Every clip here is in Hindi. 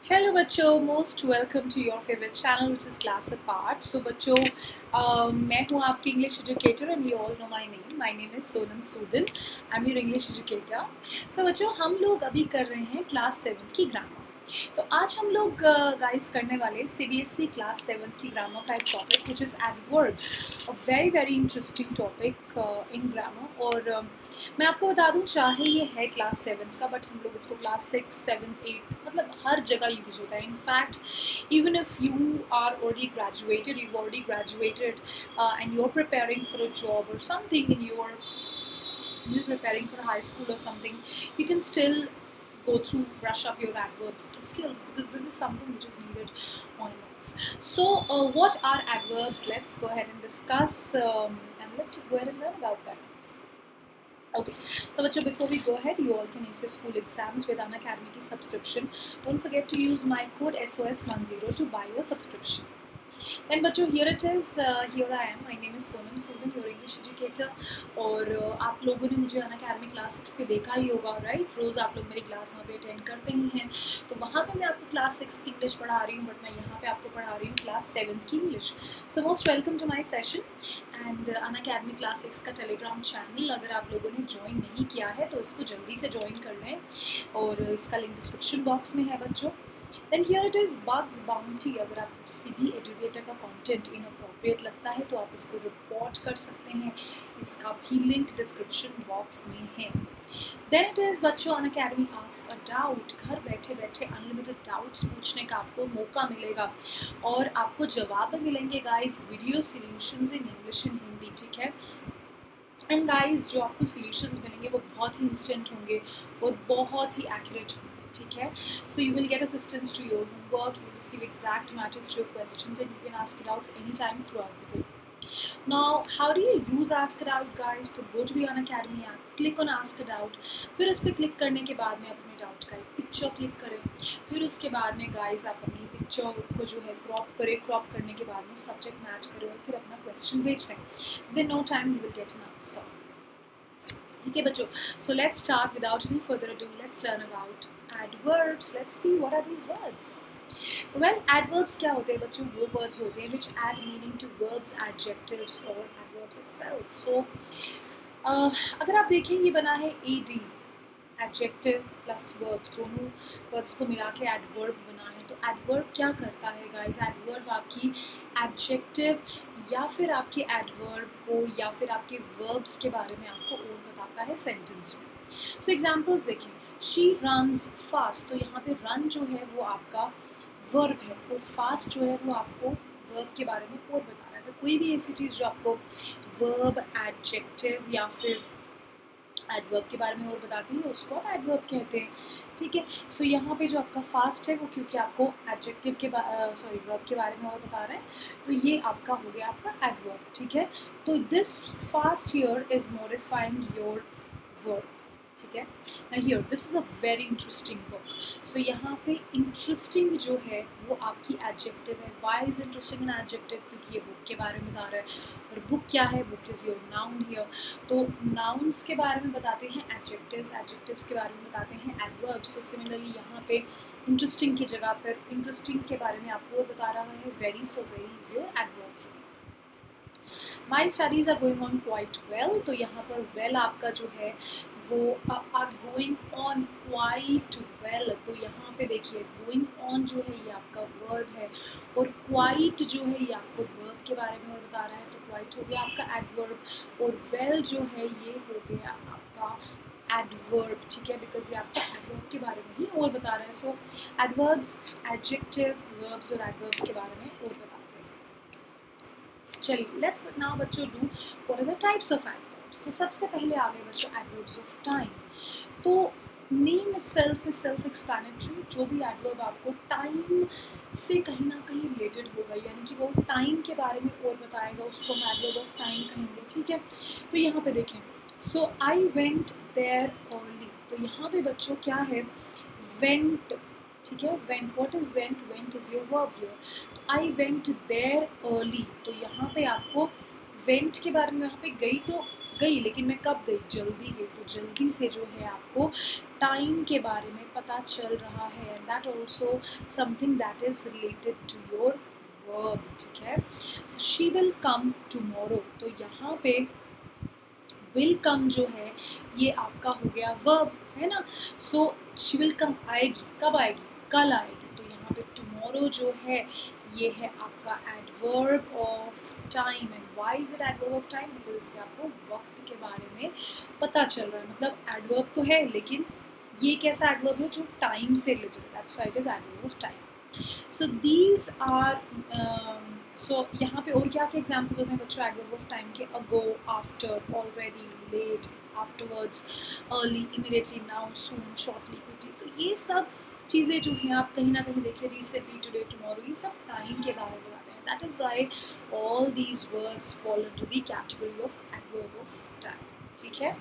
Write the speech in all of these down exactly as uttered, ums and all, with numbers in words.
हेलो बच्चों, most welcome to your favourite channel which is class apart. So बच्चों, uh, मैं हूँ आपकी English educator and you all know my name. My name is Sonam Sudan. I am your English educator. So बच्चों, हम लोग अभी कर रहे हैं क्लास सेवन्थ की ग्रामर। तो आज हम लोग गाइस uh, करने वाले सीबीएसई क्लास सेवन्थ की ग्रामर का एक topic which is adverbs, a very very interesting topic in grammar. और uh, मैं आपको बता दूं, चाहे ये है क्लास सेवन्थ का, बट हम लोग इसको क्लास सिक्स सेवन्थ एट्थ मतलब हर जगह यूज़ होता है। In fact even if you are already graduated you already graduated and you are preparing for a job or something in your you're preparing for high school or something, you can still go through, brush up your adverbs skills, because this is something which is needed on and off. So uh, what are adverbs? Let's go ahead and discuss um, and let's go ahead and learn about that. Okay, so bachcho, before we go ahead, you all can ace your school exams with Unacademy ki subscription. Don't forget to use my code S O S ten to buy your subscription. Then बच्चों, here it is, uh, here I am. My name is Sonam Sudan, your English educator. और uh, आप लोगों ने मुझे अनअकैडमी क्लास सिक्स पे देखा ही होगा, राइट? रोज़ आप लोग मेरी क्लास वहाँ पे अटेंड करते ही हैं। तो वहाँ पे मैं आपको क्लास सिक्स की इंग्लिश पढ़ा रही हूँ, बट मैं यहाँ पे आपको पढ़ा रही हूँ क्लास सेवन्थ की English. So most welcome to my session. And Unacademy class six का टेलीग्राम चैनल अगर आप लोगों ने ज्वाइन नहीं किया है तो इसको जल्दी से ज्वाइन कर लें, और इसका लिंक डिस्क्रिप्शन बॉक्स में है बच्चों। Then here it is bugs bounty. अगर आपको किसी भी एजुकेटर का कंटेंट इनअप्रोप्रिएट लगता है तो आप इसको रिपोर्ट कर सकते हैं, इसका भी लिंक डिस्क्रिप्शन बॉक्स में है। देन इट इज़ बच्चों, अनअकैडमी आस्क अ डाउट। घर बैठे बैठे अनलिमिटेड डाउट्स पूछने का आपको मौका मिलेगा और आपको जवाब में मिलेंगे guys video solutions in English in Hindi, ठीक है? एंड गाइज, जो आपको सॉल्यूशंस मिलेंगे वो बहुत ही इंस्टेंट होंगे और बहुत ही एक्यूरेट होंगे, ठीक है? So you will get assistance to your homework, you will receive exact matches to your questions, and you can ask it out anytime throughout the day. Now, how do you use Ask It Out, guys? तो go to the Unacademy app, click on Ask It Out, फिर उस पर क्लिक करने के बाद में अपने डाउट का एक पिक्चर क्लिक करें, फिर उसके बाद में गाइज आप अपनी पिक्चर को जो है क्रॉप करें, क्रॉप करने के बाद में सब्जेक्ट मैच करें और फिर अपना क्वेश्चन भेज दें। With no time you will get an answer, ठीक है बच्चों? So let's start without any further ado, let's learn about adverbs. Let's see what are these words. Well, adverbs क्या होते हैं बच्चों? वो words होते हैं which add meaning to verbs, adjectives or adverbs itself. So uh, अगर आप देखें, ये बना है ed, adjective plus verbs, दोनों words को मिला के adverb बना है। तो adverb क्या करता है guys? adverb आपकी adjective या फिर आपके adverb को या फिर आपके verbs के बारे में आपको और बताता है sentence में। सो so, एग्जाम्पल्स देखें, शी रन्स फास्ट। तो यहाँ पे रन जो है वो आपका वर्ब है और फास्ट जो है वो आपको वर्ब के बारे में और बता रहा है। तो कोई भी ऐसी चीज़ जो आपको वर्ब, एडजेक्टिव या फिर एडवर्ब के बारे में और बताती है उसको आप एडवर्ब कहते हैं, ठीक है? सो so, यहाँ पे जो आपका फास्ट है वो क्योंकि आपको एडजेक्टिव के सॉरी वर्ब के बारे में और बता रहा है, तो ये आपका हो गया आपका एडवर्ब, ठीक है? तो this fast here is modifying your verb, ठीक है? ना here this is a very interesting book. So यहाँ पे इंटरेस्टिंग जो है वो आपकी एडजेक्टिव है। Why is interesting an adjective? क्योंकि ये बुक के बारे में बता रहा है। और बुक क्या है? Book is your noun here. तो नाउन्स के बारे में बताते हैं एडजेक्टिव्स, एडजेक्टिव्स के बारे में बताते हैं एडवर्ब्स। तो सिमिलरली यहाँ पे इंटरेस्टिंग की जगह पर इंटरेस्टिंग के बारे में आपको बता रहा है very, so very is your adverb here. My studies are going on quite well. तो यहाँ पर वेल well आपका जो है वो are going on quite well. तो यहाँ पे देखिए गोइंग ऑन जो है ये आपका वर्ब है और क्वाइट जो है ये आपको वर्ब के बारे में और बता रहा है। तो क्वाइट हो गया आपका एडवर्ब और वेल जो है ये हो गया आपका एडवर्ब, ठीक है? बिकॉज ये आपका एडवर्ब के बारे में ही और बता रहा है। सो एडवर्ब्स, एडजेक्टिव, वर्ब्स और एडवर्ब्स के बारे में और बताते हैं। चलिए लेट्स नाउ बच्चों do what are the types of adverbs. तो सबसे पहले आ गए बच्चों एडवर्ब्स ऑफ टाइम। तो name itself is self explanatory. जो भी एडवर्ब आपको टाइम से कहीं ना कहीं रिलेटेड होगा, यानी कि वो टाइम के बारे में और बताएगा, उसको हम एडवर्ब ऑफ टाइम कहेंगे, ठीक है? तो यहाँ पे देखें, so I went there early. तो यहाँ पे बच्चों क्या है? वेंट, ठीक है? Went, what is went? Went is your verb here. तो आई वेंट देयर अर्ली। तो यहाँ पे आपको वेंट के बारे में, यहाँ पे गई तो गई, लेकिन मैं कब गई, जल्दी गई। तो जल्दी से जो है आपको टाइम के बारे में पता चल रहा है, and that also something that is related to your verb, ठीक है। So she will come tomorrow, तो यहाँ पे विल कम जो है ये आपका हो गया वर्ब, है ना। सो शी विल कम आएगी, कब आएगी, कल आएगी। तो यहाँ पे टुमारो जो है ये है आपका adverb of time. And why is it adverb of time? Because इससे आपको वक्त के बारे में पता चल रहा है। मतलब एडवर्ब तो है, लेकिन ये कैसा एडवर्ब है जो टाइम से रिलेटेड है, that's why it is adverb of time. So these are so so, यहाँ पे और क्या क्या एग्जाम्पल होते हैं बच्चों एडवर्ब ऑफ टाइम के? Ago, after, already, late, afterwards, early, immediately, now, soon, shortly, quickly. तो ये सब चीज़ें जो हैं आप कहीं ना कहीं देखिए, रिसेंटली, टुडे, टुमारो, ये सब टाइम के बारे में बताते हैं। That is why all these words fall into the category of adverb of time, ठीक है।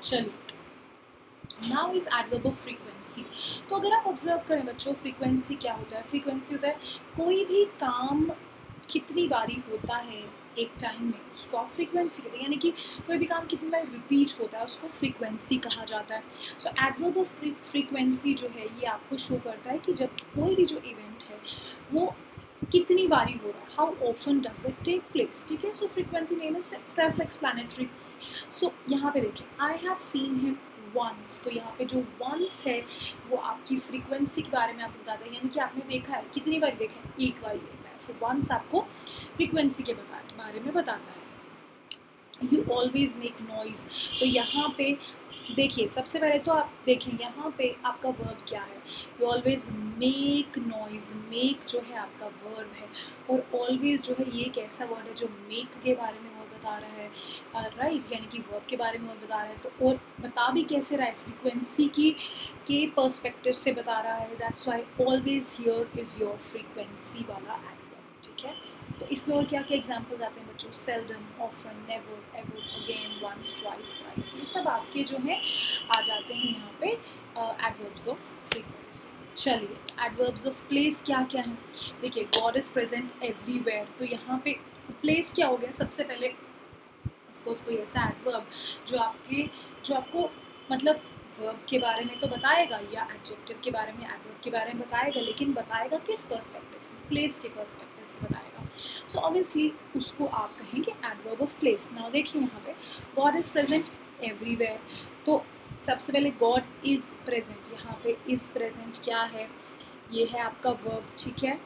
चलिए, now is adverb of frequency. तो अगर आप ऑब्जर्व करें बच्चों, फ्रीक्वेंसी क्या होता है? फ्रीक्वेंसी होता है कोई भी काम कितनी बारी होता है एक टाइम में, उसको आप फ्रीक्वेंसी कहते हैं। यानी कि कोई भी काम कितनी बार रिपीट होता है उसको फ्रीक्वेंसी कहा जाता है। सो एडवर्ब ऑफ फ्रीक्वेंसी जो है ये आपको शो करता है कि जब कोई भी जो इवेंट है वो कितनी बारी हो रहा है, how often does it take place, ठीक है। So frequency name is self explanatory. So यहाँ पे देखिए, I have seen him once, तो यहाँ पे जो वंस है वो आपकी फ्रीक्वेंसी के बारे में आपको बताता है, यानी कि आपने देखा है, कितनी बार देखा है, एक बार देखा है। सो वंस आपको फ्रीक्वेंसी के बारे में बताता है। यू ऑलवेज मेक नॉइज, तो यहाँ पे देखिए, सबसे पहले तो आप देखें यहाँ पे आपका वर्ब क्या है। You always make noise, make जो है आपका वर्ब है, और ऑलवेज जो है ये एक ऐसा वर्ड है जो मेक के बारे में और बता रहा है, राइट right? यानी कि वर्ब के बारे में और बता रहा है। तो और बता भी कैसे रहा है, फ्रीक्वेंसी की के पर्सपेक्टिव से बता रहा है। That's why always here is your frequency वाला एडवर्ब, ठीक है। तो इसमें और क्या क्या एग्जाम्पल्स आते हैं बच्चों? Seldom, often, never, ever, again, once, twice, thrice, ये सब आपके जो हैं आ जाते हैं यहाँ पे एडवर्ब्स ऑफ फ्रीक्वेंसी। चलिए, एडवर्ब्स ऑफ प्लेस क्या क्या हैं? देखिए, गॉड इज प्रेजेंट एवरीवेयर, तो यहाँ पे प्लेस क्या हो गया? सबसे पहले ऑफकोर्स कोई ऐसा एडवर्ब जो आपके जो आपको मतलब वर्ब के बारे में तो बताएगा, या एडजेक्टिव के बारे में, एडवर्ब के बारे में बताएगा, लेकिन बताएगा किस पर्सपेक्टिव से? प्लेस के पर्सपेक्टिव से बताएगा। सो ऑब्वियसली उसको आप कहेंगे एडवर्ब ऑफ प्लेस। नाउ देखिए यहाँ पे, गॉड इज प्रेजेंट एवरीवेयर, तो सबसे पहले गॉड इज प्रेजेंट, यहाँ पे इज प्रेजेंट क्या है? ये है आपका वर्ब, ठीक है।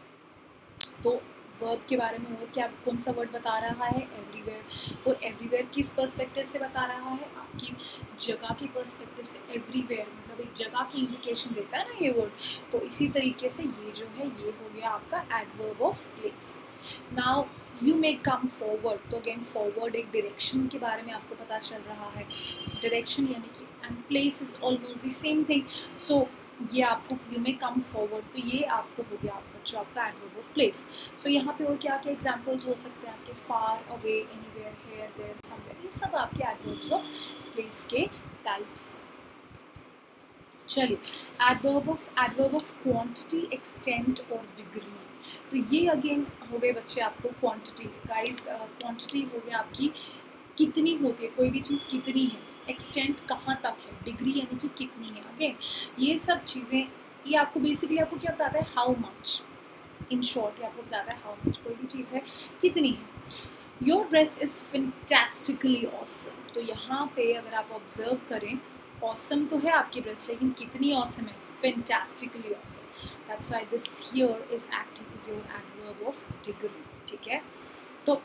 तो वर्ब के बारे में और क्या, कौन सा वर्ड बता रहा है? एवरीवेयर। और एवरीवेयर किस पर्सपेक्टिव से बता रहा है? आपकी जगह के पर्सपेक्टिव से। एवरीवेयर मतलब एक जगह की इंडिकेशन देता है ना ये वर्ड। तो इसी तरीके से ये जो है ये हो गया आपका adverb of place. Now you may come forward, तो अगेन फॉरवर्ड एक डायरेक्शन के बारे में आपको पता चल रहा है। डायरेक्शन यानी कि, and place is almost the same thing. So ये आपको यू मे कम फॉरवर्ड, तो ये आपको हो गया बच्चों आपका एडवर्ब ऑफ प्लेस। सो यहाँ पे और क्या क्या एग्जांपल्स हो सकते हैं आपके? Far away, anywhere, here, there, somewhere, ये सब आपके एडवर्ब्स ऑफ प्लेस के टाइप्स। चलिए, adverb of adverb of quantity, extent और डिग्री, तो ये अगेन हो गए बच्चे आपको क्वांटिटी। गाइस, क्वांटिटी हो गया आपकी कितनी होती है, कोई भी चीज़ कितनी है। एक्सटेंट कहाँ तक है, डिग्री यानी कि कितनी है। अगेन ये सब चीज़ें ये आपको बेसिकली आपको क्या बताता है? हाउ मच, इन शॉर्ट ये आपको बताता है हाउ मच, कोई भी चीज़ है कितनी है। Your dress is fantastically awesome, तो यहाँ पे अगर आप ऑब्जर्व करें, ऑसम तो है आपकी ड्रेस, लेकिन कितनी ऑसम है? Fantastically awesome. That's why this here is acting is your adverb of degree, ठीक है। तो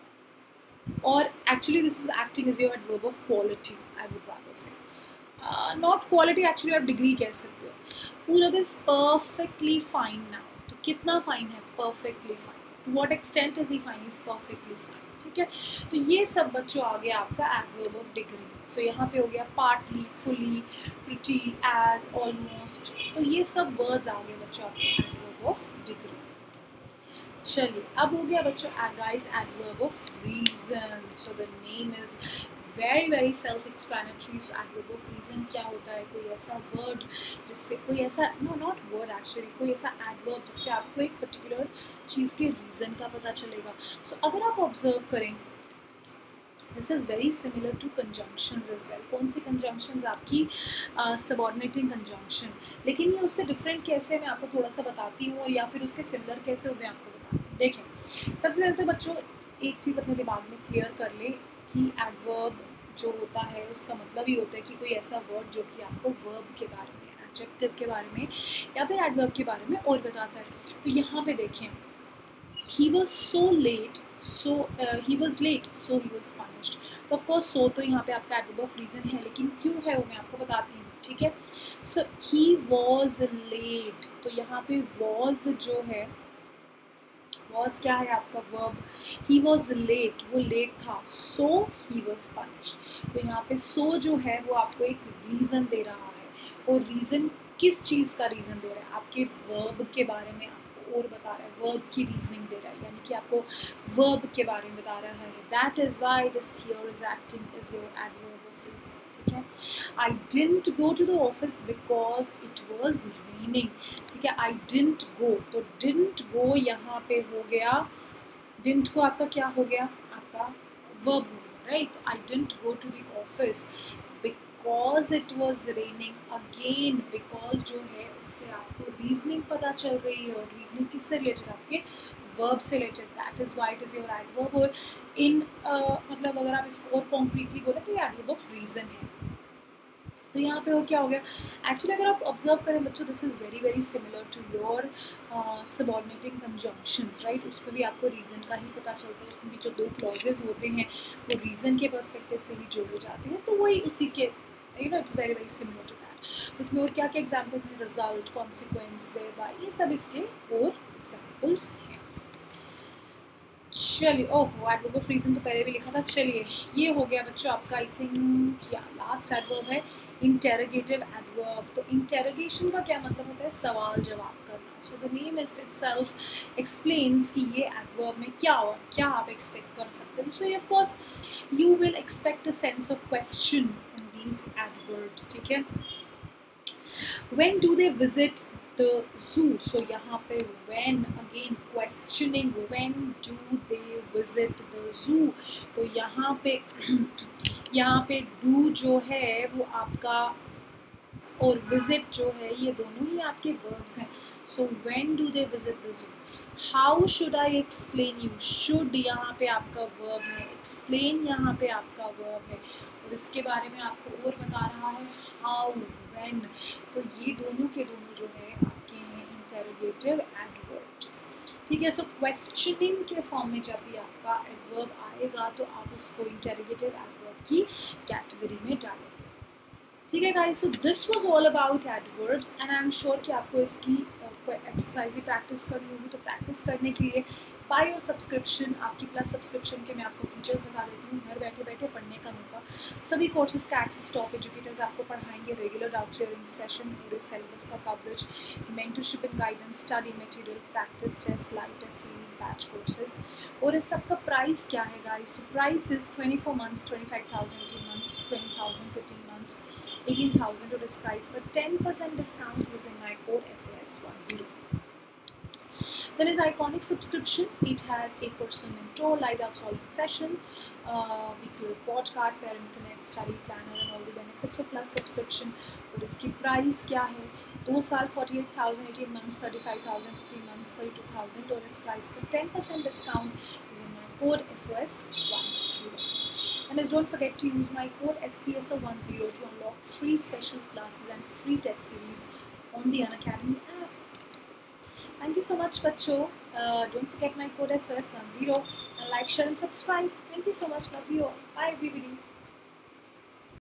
और actually this is acting is your adverb of quality, I would rather say, not quality, actually आप डिग्री कह सकते हो। पूरब इज परफेक्टली फाइन नाउ, तो कितना फाइन है? Perfectly fine. To what extent is he fine? Is perfectly fine, ठीक है। तो ये सब बच्चों आ गया आपका adverb of degree. So so, यहाँ पे हो गया partly, fully, pretty, as, almost, तो ये सब वर्ड्स आ गए बच्चों आपके एडवर्ब ऑफ डिग्री। चलिए, अब हो गया बच्चों guys adverb of reason. So the name is very very self explanatory. So adverb of reason क्या होता है? कोई ऐसा वर्ड जिससे, कोई ऐसा, नो नॉट वर्ड एक्चुअली, कोई ऐसा एडवर्ब जिससे आपको एक पर्टिकुलर चीज़ के रीज़न का पता चलेगा। सो so, अगर आप ऑब्जर्व करें this is very similar to conjunctions as well. कौन सी कंजंक्शंस? आपकी सबऑर्डिनेटिंग कंजंक्शन। लेकिन ये उससे डिफरेंट कैसे है मैं आपको थोड़ा सा बताती हूँ, और या फिर उसके सिमिलर कैसे हो मैं आपको बताती हूँ। देखें, सबसे पहले तो बच्चों एक चीज़ अपने दिमाग में क्लियर कर ले कि एडवर्ब जो होता है उसका मतलब ही होता है कि कोई ऐसा वर्ड जो कि आपको वर्ब के बारे में, एडजेक्टिव के बारे में या फिर एडवर्ब के बारे में और बताता है। तो यहाँ पे देखें, he was so late so uh, he was late so he was punished। तो ऑफ कोर्स so तो यहाँ पे आपका एडवर्ब ऑफ रीज़न है, लेकिन क्यों है वो मैं आपको बताती हूँ, ठीक है। सो he was late, तो यहाँ पे was जो है, was क्या है आपका वर्ब, he was late, वो लेट था, so he was punished। तो यहाँ पे so जो है वो आपको एक रीज़न दे रहा है, और रीज़न किस चीज़ का रीज़न दे रहा है? आपके वर्ब के बारे में आपको और बता रहा है, वर्ब की रीजनिंग दे रहा है, यानी कि आपको वर्ब के बारे में बता रहा है। That is why this here is acting is your adverb of reason, ठीक है। I didn't go to the office because it was raining, ठीक है। आई डिडंट गो, तो डिडंट गो यहाँ पे हो गया, डिडंट को आपका क्या हो गया, आपका वर्ब हो गया, right. I didn't go to the office because it was raining. Again because जो है उससे आपको रीजनिंग पता चल रही है, और रीजनिंग किससे रिलेटेड, आपके वर्ब से related. That is why it is your adverb. और इन मतलब अगर आप इसको और कॉन्क्रीटली बोले तो ये एडवर्ब ऑफ रीज़न है। तो यहाँ पे और क्या हो गया, एक्चुअली अगर आप ऑब्जर्व करें बच्चों, this is very very similar to your subordinating conjunctions, right. उस पर भी आपको रीज़न का ही पता चलता है, उसमें भी जो दो क्लॉजेज होते हैं वो रीज़न के पर्सपेक्टिव से ही जोड़े जाते हैं, तो वही उसी के, you know, it's very very similar to that. इसमें और क्या क्या एग्जाम्पल्स हैं, रिजल्ट, कॉन्सिक्वेंस, देयरबाय, ये सब इसके और एग्जाम्पल्स हैं। चलिए, ओह एडवर्ब ऑफ रीज़न तो पहले भी लिखा था। चलिए ये हो गया बच्चों आपका, आई थिंक या लास्ट एडवर्ब है इंटेरोगेटिव एडवर्ब। तो इंटेरोगेशन का क्या मतलब होता है, सवाल जवाब करना। So the name is itself explains कि ये एडवर्ब में क्या हो, क्या आप एक्सपेक्ट कर सकते हो। So of course you will expect a sense of question in these adverbs, ठीक है। When do they visit the zoo, so यहाँ पे when, again questioning, when do they visit the zoo, तो यहाँ पे यहाँ पे do जो है वो आपका, और visit जो है, ये दोनों ही आपके verbs हैं। so when do they visit the zoo, how should I explain you, should यहाँ पे आपका verb है, explain यहाँ पे आपका verb है, और इसके बारे में आपको और बता रहा है how, when। तो ये दोनों के दोनों जो है आपके हैं इंटेरोगेटिव एडवर्ब्स, ठीक है। सो क्वेश्चनिंग के फॉर्म में जब भी आपका एडवर्ब आएगा तो आप उसको इंटेरोगेटिव एडवर्ब की कैटेगरी में डालेंगे, ठीक है guys. So this was all about adverbs, and I am sure कि आपको इसकी एक्सरसाइज ही प्रैक्टिस करनी होगी। तो प्रैक्टिस करने के लिए बाय योर सब्सक्रिप्शन, आपकी प्लस सब्सक्रिप्शन के मैं आपको फीचर्स बता देती हूँ, घर बैठे बैठे पढ़ने का मौका। सभी कोर्सेज का एक्सेस, टॉप एजुकेटर्स आपको पढ़ाएंगे, रेगुलर डाउट क्लियरिंग सेशन, पूरे सिलेबस का coverage, mentorship and guidance, study material, practice test, live test series, batch courses. और इस सब का प्राइस क्या है गाइस, तो price is twenty four months twenty five thousand, eighteen months twenty thousand, fifteen months eighteen thousand, और इस प्राइस पर ten percent discount using my code S O S ten। Then is Iconic subscription. It has a personal mentor, live doubt solving session, uh, weekly report card, parent connect, study planner, and all the benefits of plus subscription. और इसकी प्राइस क्या है, दो साल forty-eight thousand, eighteen months thirty-five thousand, fifteen months thirty-two thousand, और इस प्राइस पर ten percent discount using my code S O S ten। And please don't forget to use my code S P S O ten to unlock free special classes and free test series on the Unacademy app. Thank you so much, Bacho. Uh, don't forget my code S O S ten, and like, share, and subscribe. Thank you so much. Love you all. Bye, everybody.